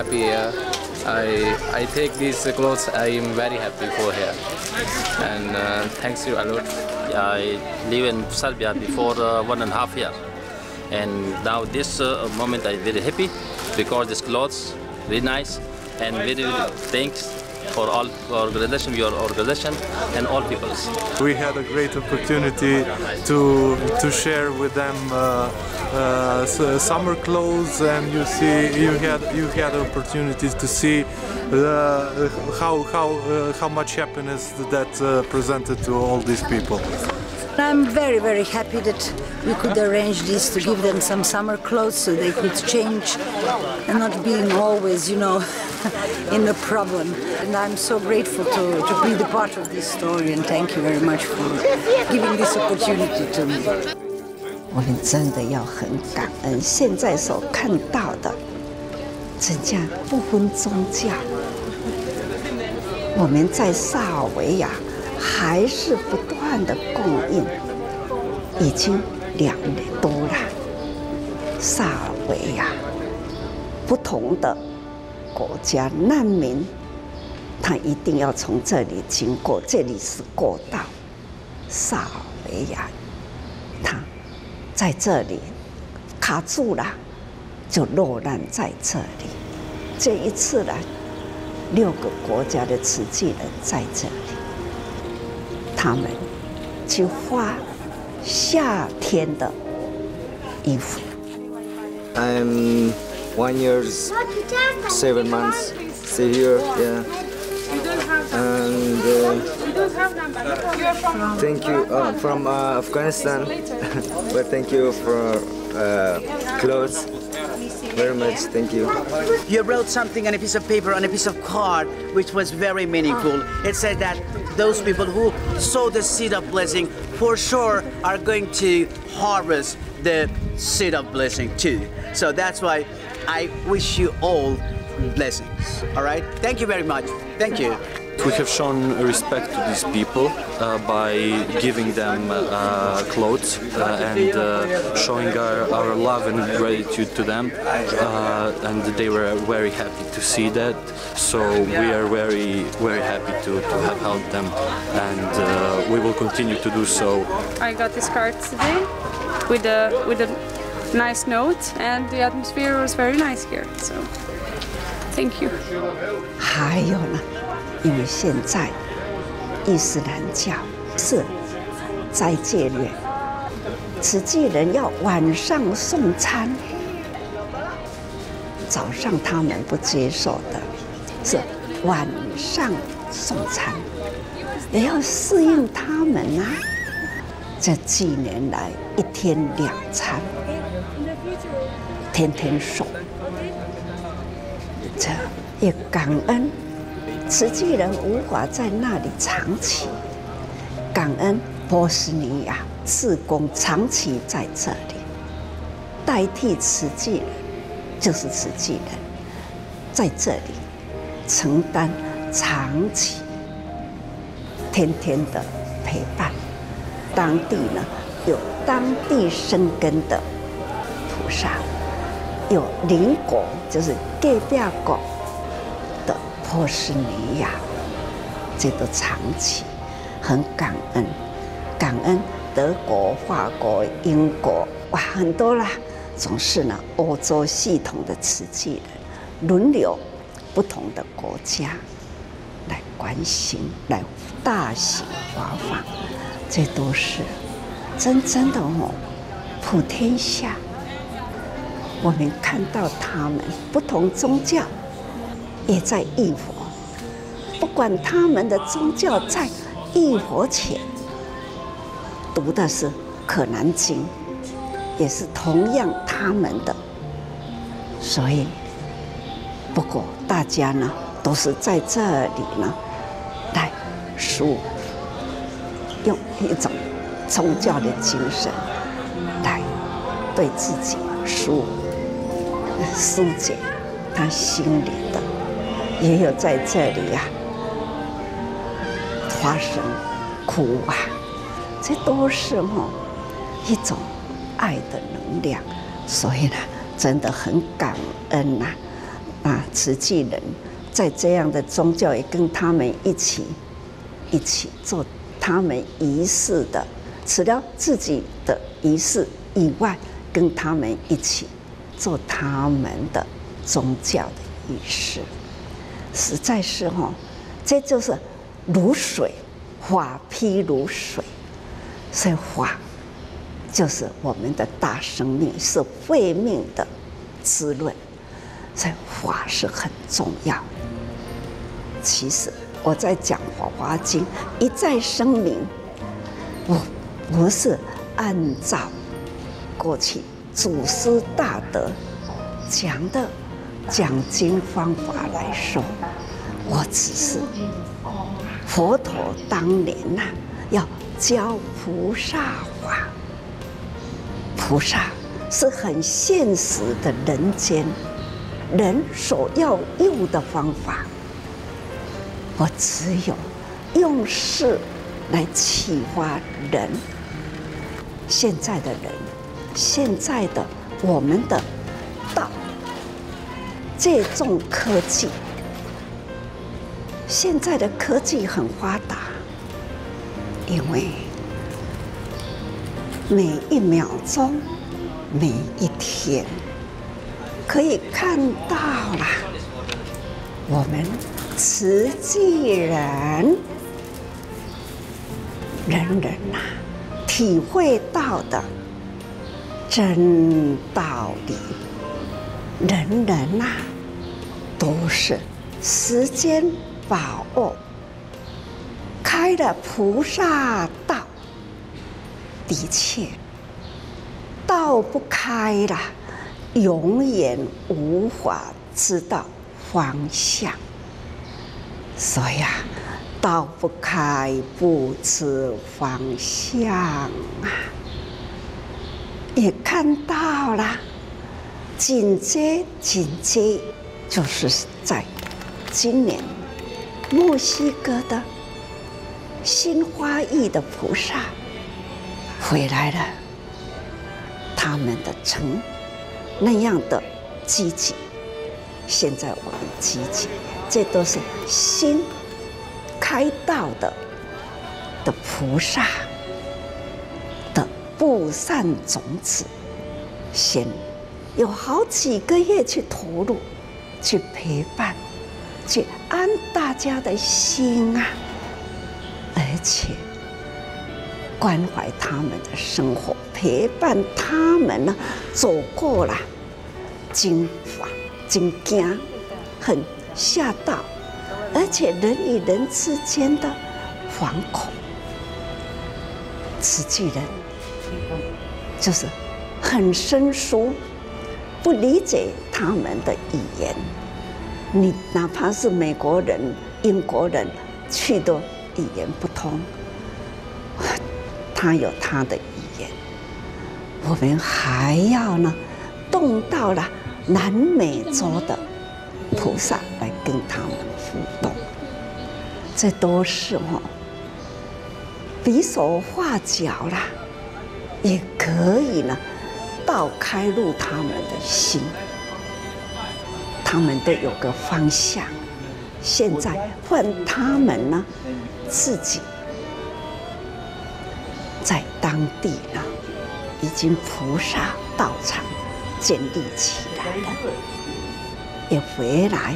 happy here. I take these clothes. I am very happy for here, and thanks you a lot. I live in Serbia before 1.5 years, and now this moment I'm very happy because this clothes very nice and very thanks for all organization, your organization, and all peoples. We had a great opportunity to share with them summer clothes, and you had opportunities to see how much happiness that presented to all these people. I'm very, very happy that we could arrange this to give them some summer clothes so they could change and not being always, you know, in a problem. And I'm so grateful to be the part of this story, and thank you very much for giving this opportunity to me. 我们真的要很感恩，现在所看到的，真正不分宗教。我们在萨尔维亚还是不断的供应，已经2年多了。萨尔维亚不同的国家难民，他一定要从这里经过，这里是过道。萨尔维亚，他在这里卡住了，就落难在这里。这一次呢，6个国家的慈济人在这里，他们去画夏天的衣服。 I'm 1 year 7 months stay here, yeah. And thank you from Afghanistan, but thank you for clothes. Very much, thank you. You wrote something on a piece of paper, on a piece of card, which was very meaningful. It said that those people who sow the seed of blessing for sure are going to harvest the seed of blessing too. So that's why I wish you all blessings. All right? Thank you very much. Thank you. We have shown respect to these people by giving them clothes and showing our love and gratitude to them, and they were very happy to see that. So we are very, very happy to have helped them, and we will continue to do so. I got this card today with a nice note, and the atmosphere was very nice here. So thank you. 还有呢，因为现在伊斯兰教是斋戒月，慈济人要晚上送餐，早上他们不接受的，是晚上送餐，也要适应他们啊。这几年来，1天2餐，天天送，这也感恩。慈济人无法在那里长期，感恩波斯尼亚志工长期在这里，代替慈济人，就是慈济人在这里承担长期、天天的陪伴。当地呢有当地生根的菩萨，有邻国就是隔壁国的波斯尼亚，这都长期很感恩，感恩德国、法国、英国，哇，很多啦。总是呢，欧洲系统的慈济人轮流不同的国家来关心，来大行华放，这都是真正的哦，普天下。我们看到他们不同宗教也在忆佛，不管他们的宗教在忆佛前读的是《可南经》，也是同样他们的。所以，不过大家呢都是在这里呢来用一种宗教的精神来对自己疏解他心里的，也有在这里啊发生哭啊，这都是一种爱的能量。所以呢，真的很感恩呐。 啊，慈济人在这样的宗教也跟他们一起做他们仪式的，除了自己的仪式以外，跟他们一起做他们的宗教的仪式，实在是这就是如水，法披如水，所以法就是我们的大生命，是慧命的滋润，所以法是很重要。其实我在讲《法华经》一再声明，我不是按照过去祖师大德讲经方法来说，我只是佛陀当年要教菩萨法，菩萨是很现实的人间人所要用的方法，我只有用事来启发人。现在的人，现在的我们的道，借重科技。现在的科技很发达，因为每一秒钟、每一天，可以看到啦，我们慈济人人体会到的真道理，人都是时间把握，开了菩萨道，的确道不开了，永远无法知道方向。所以道不开，不知方向也看到了，紧接就是在今年墨西哥的新花艺的菩萨回来了，他们的城那样的积极，现在我们积极，这都是新开道的菩萨的布散种子，先有好几个月去投入，去陪伴，去安大家的心而且关怀他们的生活，陪伴他们走过了经法经经，很吓到，而且人与人之间的惶恐，慈济人就是很生疏，不理解他们的语言。你哪怕是美国人、英国人去的语言不通，他有他的语言，我们还要动到了南美洲的菩萨来跟他们互动，这都是比手画脚啦，也可以道开入他们的心，他们都有个方向。现在换他们自己在当地已经菩萨道场建立起来了，也回来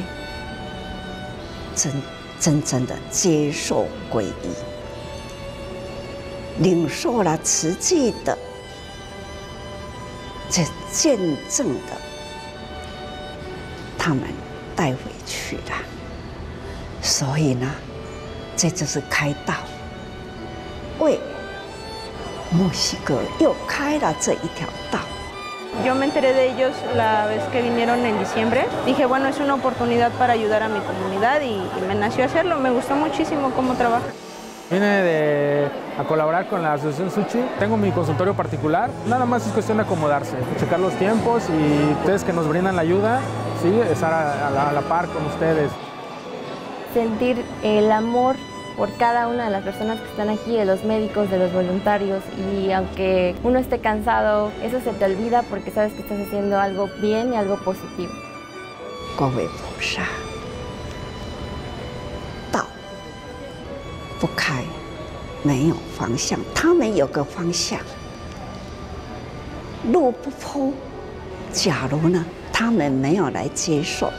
真正的接受皈依，领受了慈济的这见证的，他们带回去了。所以这就是开道，为墨西哥又开了这一条道。 Yo me enteré de ellos la vez que vinieron en diciembre. Dije, bueno, es una oportunidad para ayudar a mi comunidad y me nació hacerlo. Me gustó muchísimo cómo trabajan. Vine a colaborar con la Asociación Suchi. Tengo mi consultorio particular. Nada más es cuestión de acomodarse, checar los tiempos y ustedes que nos brindan la ayuda, sí, estar a la par con ustedes. Sentir el amor por cada una de las personas que están aquí, de los médicos, de los voluntarios, y aunque uno esté cansado, eso se te olvida porque sabes que estás haciendo algo bien y algo positivo. 各位菩萨，道不开，没有方向。他们有个方向，路不铺。假如呢，他们没有来接受，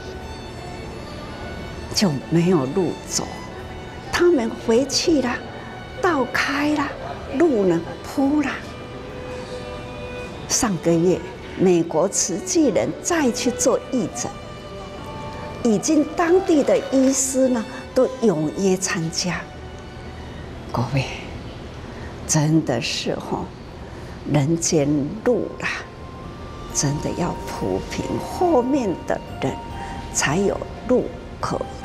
就没有路走。他们回去了，道开了，路呢铺了。上个月，美国慈济人再去做义诊，已经当地的医师呢都踊跃参加。各位，真的是人间路啦，真的要铺平，后面的人才有路可